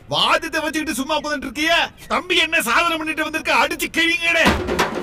வாதத்தை வச்சுக்கிட்டு சும்மா உட்கார்ந்துட்டு இருக்கிய? தம்பி என்ன சாதனை பண்ணிட்டு வந்திருக்க? அடிச்சு கிழிங்கடே.